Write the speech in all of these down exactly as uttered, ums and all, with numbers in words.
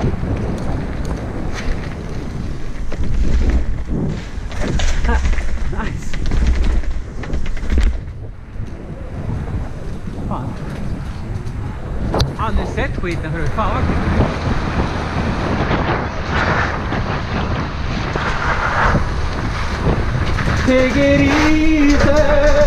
Nice. Fan. Aldrig sett skiten förut. Fan vad kul. Take it easy.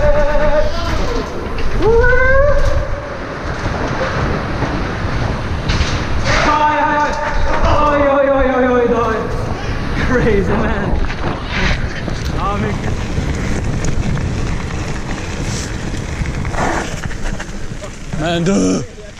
Oj, oj, oj, oj, oj, oj. Crazy man. Ja, mycket. Men du.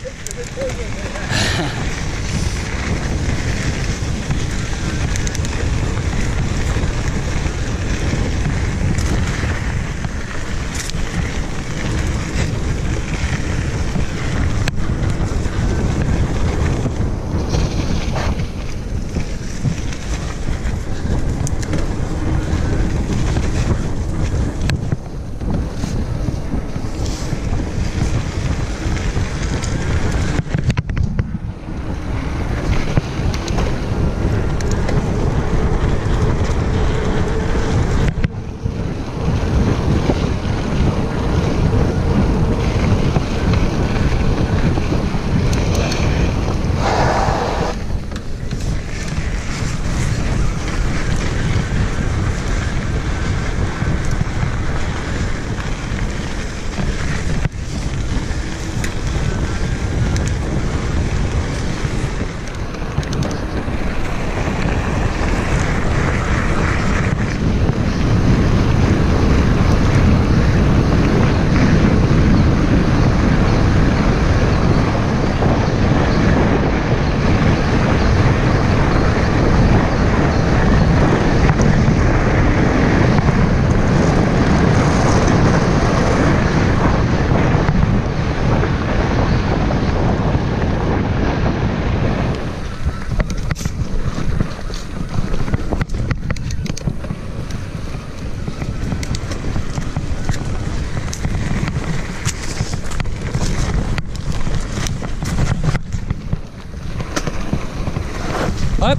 Upp.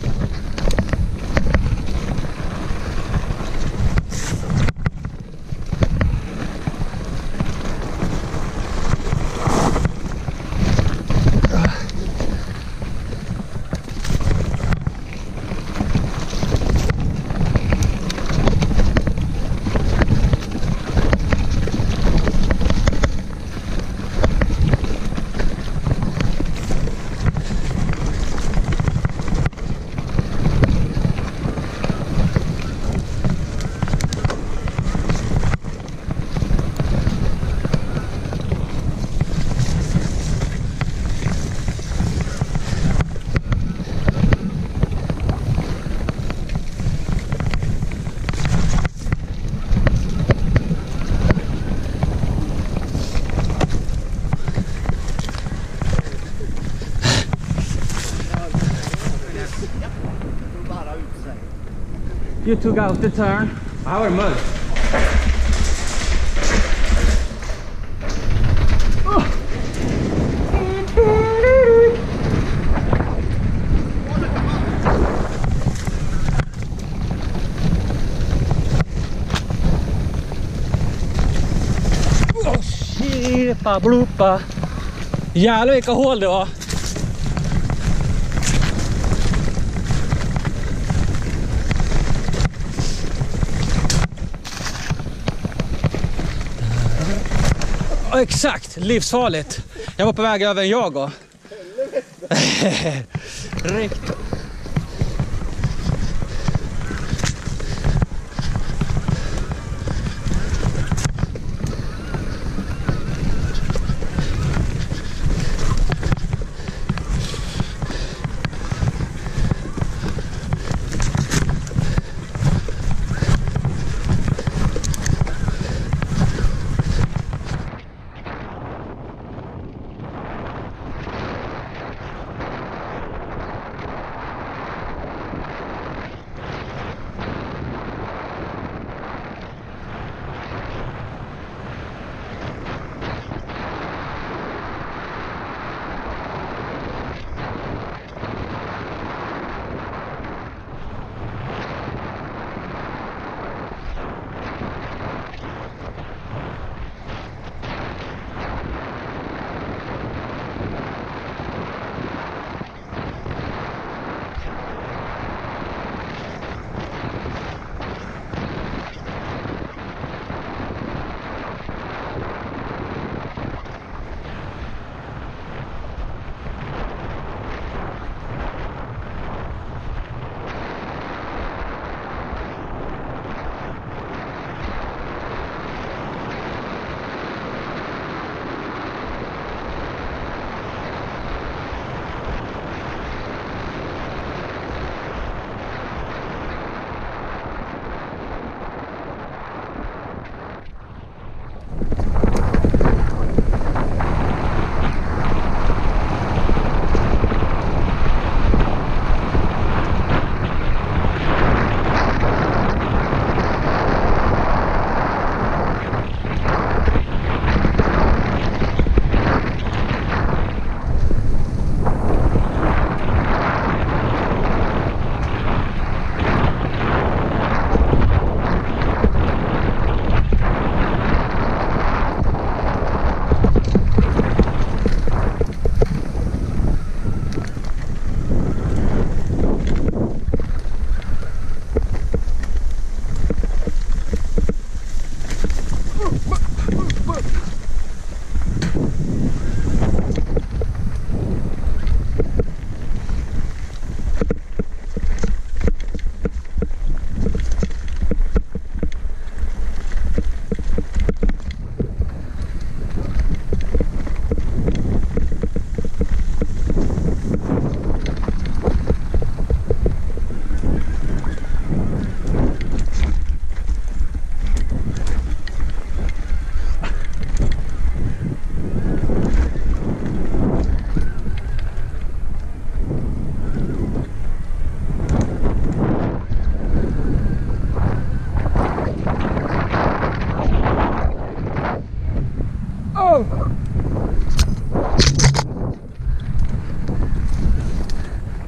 You took out the turn. Our mud. Oh. Oh shit, bloopa. Jävlar vilka hål det var. Exakt, livsfarligt. Jag var på väg över en jag och. Riktigt.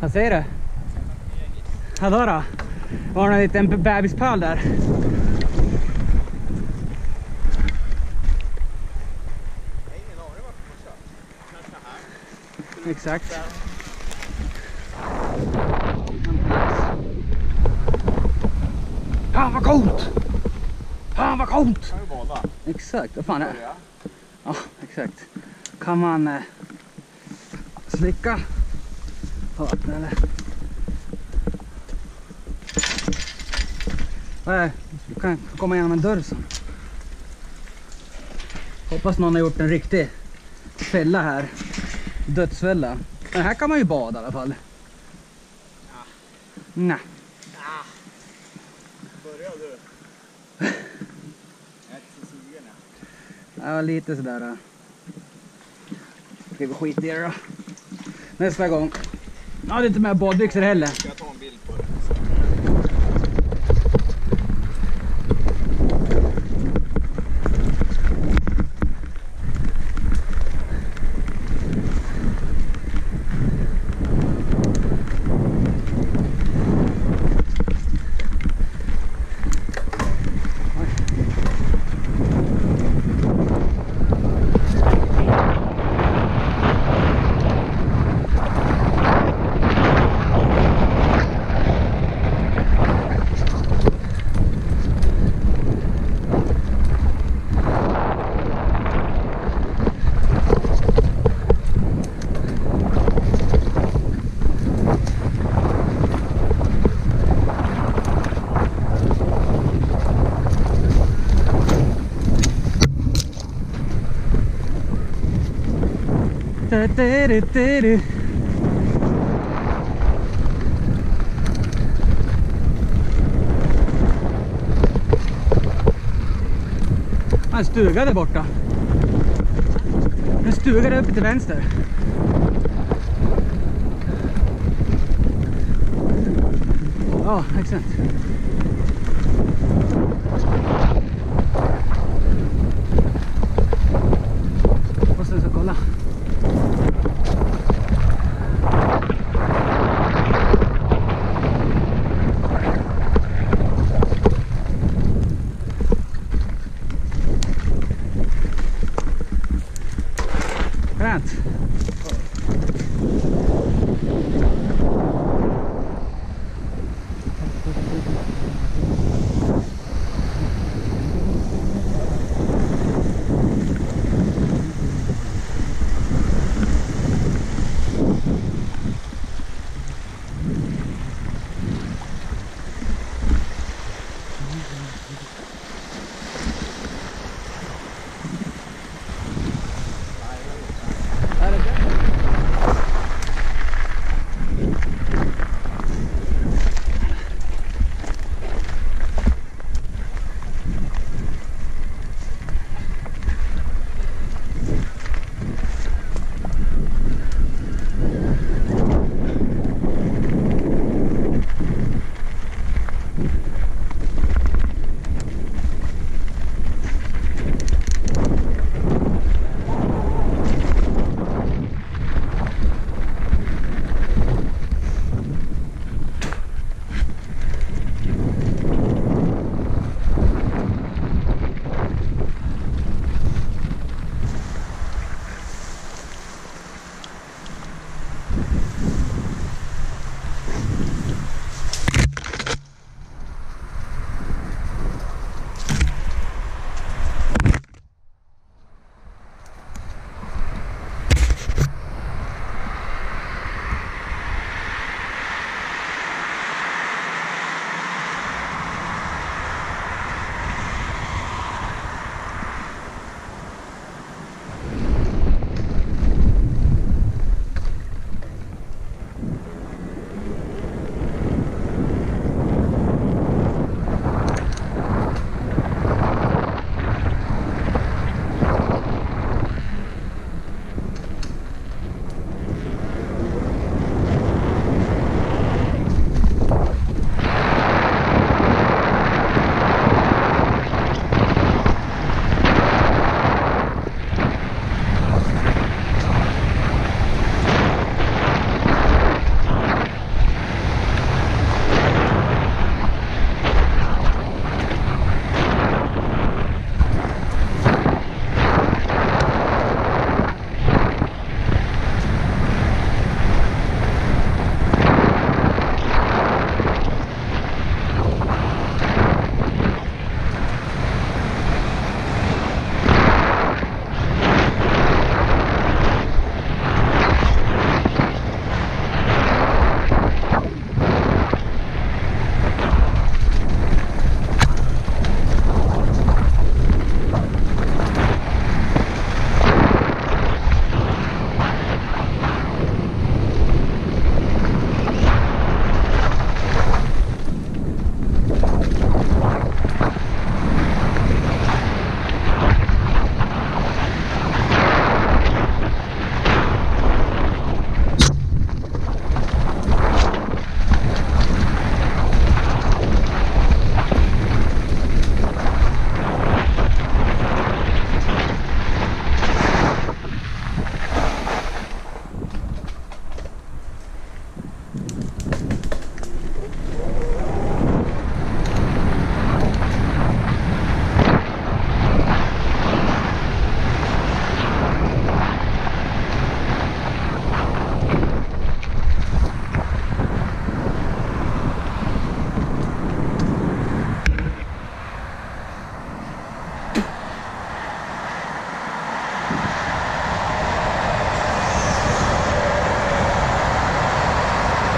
Vad säger du? Hallå då? Var det en liten bebispöl där? Exakt. Fan vad coolt! Fan vad coolt! Kan vi bada? Exakt, vad fan är det? Ja, exakt. Kan man eh, slicka på vattnet eller? Nej, du kan komma igenom en dörr så. Hoppas någon har gjort en riktig fälla här. Dödsfälla. Men här kan man ju bada i alla fall. Ja. Nej. Ja. Börjar du? Jag är inte så sugen. Ja, lite sådär. Då. Ska vi skita i det då. Nästa gång. Ja, det är inte med badbyxor heller. Ska jag ta en bild på det? En stuga där borta. En stuga där uppe till vänster. Ja, exakt.